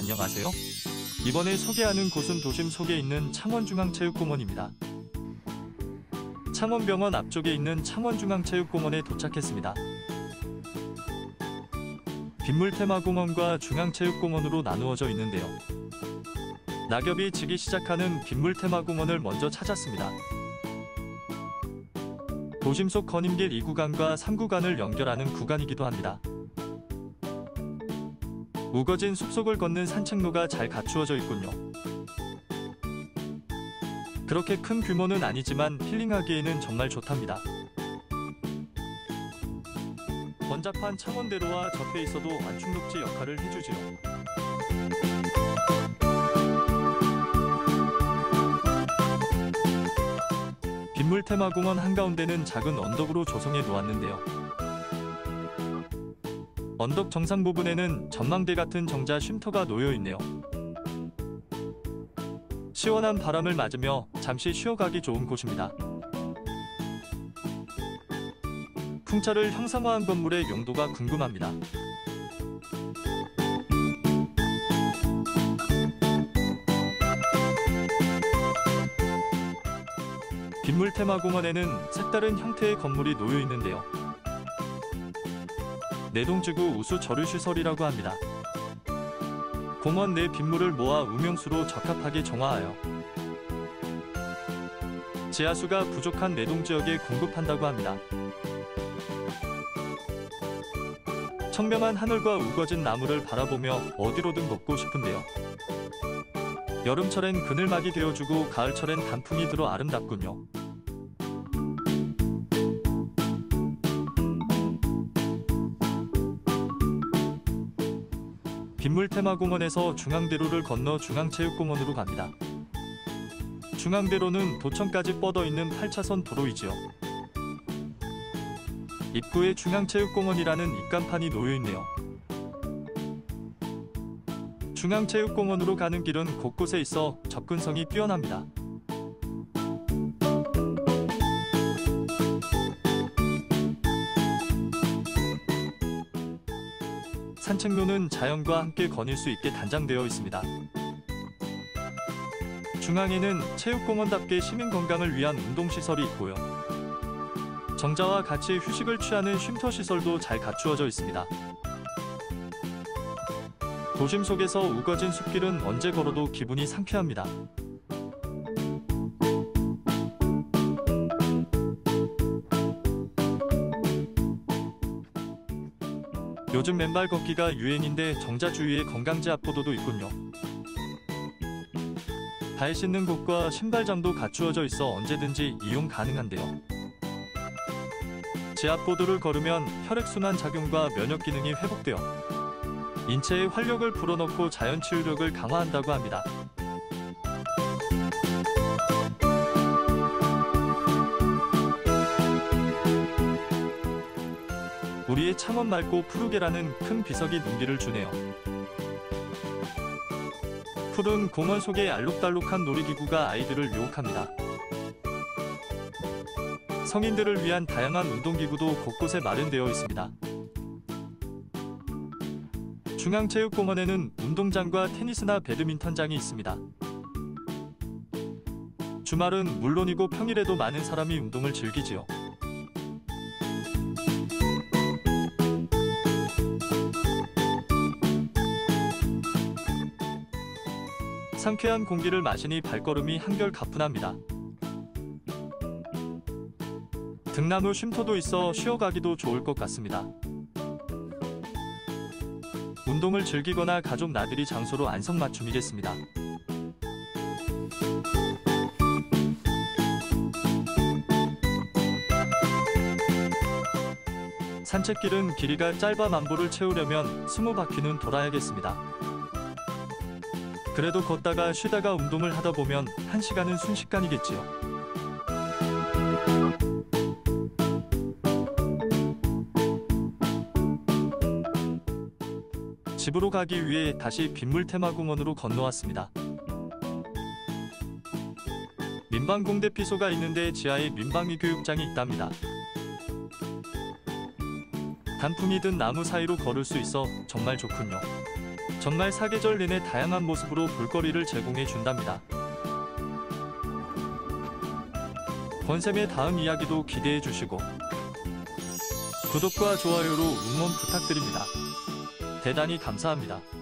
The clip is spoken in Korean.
안녕하세요. 이번에 소개하는 곳은 도심 속에 있는 창원중앙체육공원입니다. 창원병원 앞쪽에 있는 창원중앙체육공원에 도착했습니다. 빗물테마공원과 중앙체육공원으로 나누어져 있는데요. 낙엽이 지기 시작하는 빗물테마공원을 먼저 찾았습니다. 도심 속 거림길 2구간과 3구간을 연결하는 구간이기도 합니다. 우거진 숲속을 걷는 산책로가 잘 갖추어져 있군요. 그렇게 큰 규모는 아니지만 힐링하기에는 정말 좋답니다. 번잡한 창원대로와 접해 있어도 완충독지 역할을 해주지요. 빗물테마공원 한가운데는 작은 언덕으로 조성해 놓았는데요. 언덕 정상 부분에는 전망대 같은 정자 쉼터가 놓여 있네요. 시원한 바람을 맞으며 잠시 쉬어가기 좋은 곳입니다. 풍차를 형상화한 건물의 용도가 궁금합니다. 빗물테마공원에는 색다른 형태의 건물이 놓여 있는데요. 내동지구 우수저류시설이라고 합니다. 공원 내 빗물을 모아 우명수로 적합하게 정화하여 지하수가 부족한 내동지역에 공급한다고 합니다. 청명한 하늘과 우거진 나무를 바라보며 어디로든 걷고 싶은데요. 여름철엔 그늘막이 되어주고 가을철엔 단풍이 들어 아름답군요. 빗물테마공원에서 중앙대로를 건너 중앙체육공원으로 갑니다. 중앙대로는 도천까지 뻗어있는 8차선 도로이지요. 입구에 중앙체육공원이라는 입간판이 놓여있네요. 중앙체육공원으로 가는 길은 곳곳에 있어 접근성이 뛰어납니다. 산책로는 자연과 함께 거닐 수 있게 단장되어 있습니다. 중앙에는 체육공원답게 시민 건강을 위한 운동시설이 있고요. 정자와 같이 휴식을 취하는 쉼터시설도 잘 갖추어져 있습니다. 도심 속에서 우거진 숲길은 언제 걸어도 기분이 상쾌합니다. 요즘 맨발 걷기가 유행인데 정자 주위에 건강지 앞보도도 있군요. 발 씻는 곳과 신발장도 갖추어져 있어 언제든지 이용 가능한데요. 지압보도를 걸으면 혈액순환 작용과 면역 기능이 회복되어 인체의 활력을 불어넣고 자연 치유력을 강화한다고 합니다. 우리의 창원 맑고 푸르게라는 큰 비석이 눈길을 주네요. 푸른 공원 속의 알록달록한 놀이기구가 아이들을 유혹합니다. 성인들을 위한 다양한 운동기구도 곳곳에 마련되어 있습니다. 중앙체육공원에는 운동장과 테니스나 배드민턴장이 있습니다. 주말은 물론이고 평일에도 많은 사람이 운동을 즐기지요. 상쾌한 공기를 마시니 발걸음이 한결 가뿐합니다. 등나무 쉼터도 있어 쉬어가기도 좋을 것 같습니다. 운동을 즐기거나 가족 나들이 장소로 안성맞춤이겠습니다. 산책길은 길이가 짧아 만보를 채우려면 20바퀴는 돌아야겠습니다. 그래도 걷다가 쉬다가 운동을 하다 보면 1시간은 순식간이겠지요. 집으로 가기 위해 다시 빗물테마공원으로 건너왔습니다. 민방공대피소가 있는데 지하에 민방위교육장이 있답니다. 단풍이 든 나무 사이로 걸을 수 있어 정말 좋군요. 정말 사계절 내내 다양한 모습으로 볼거리를 제공해 준답니다. 권쌤의 다음 이야기도 기대해 주시고 구독과 좋아요로 응원 부탁드립니다. 대단히 감사합니다.